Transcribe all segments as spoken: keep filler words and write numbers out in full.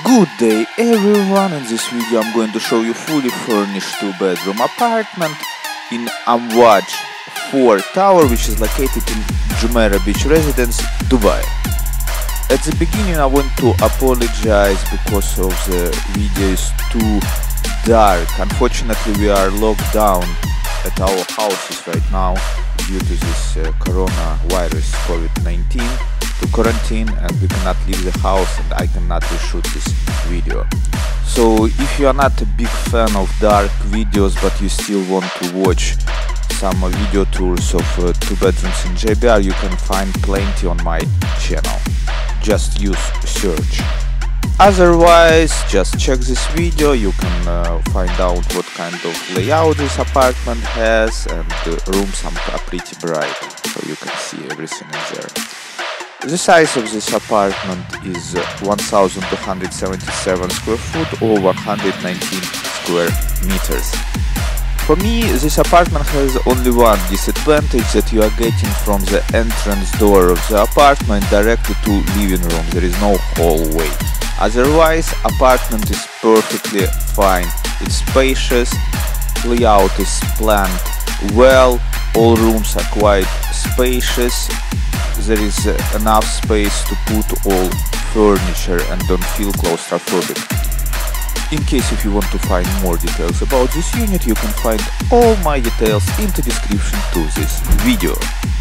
Good day everyone, in this video I'm going to show you fully furnished two bedroom apartment in Amwaj four Tower, which is located in Jumeirah Beach Residence, Dubai. At the beginning I want to apologize because of the video is too dark. Unfortunately we are locked down at our houses right now due to this uh, coronavirus COVID nineteen. To quarantine, and we cannot leave the house and I cannot reshoot this video. So if you are not a big fan of dark videos but you still want to watch some uh, video tours of uh, two bedrooms in J B R, you can find plenty on my channel. Just use search. Otherwise, just check this video, you can uh, find out what kind of layout this apartment has, and the rooms are pretty bright, so you can see everything in there. The size of this apartment is one thousand two hundred seventy-seven square foot or one hundred nineteen square meters. For me, this apartment has only one disadvantage, that you are getting from the entrance door of the apartment directly to living room. There is no hallway. Otherwise, apartment is perfectly fine. It's spacious, layout is planned well, all rooms are quite spacious. There is uh, enough space to put all furniture and don't feel claustrophobic. In case if you want to find more details about this unit, you can find all my details in the description to this video.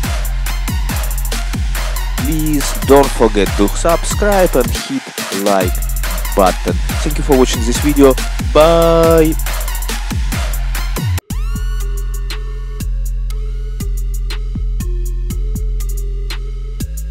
Please don't forget to subscribe and hit like button. Thank you for watching this video. Bye!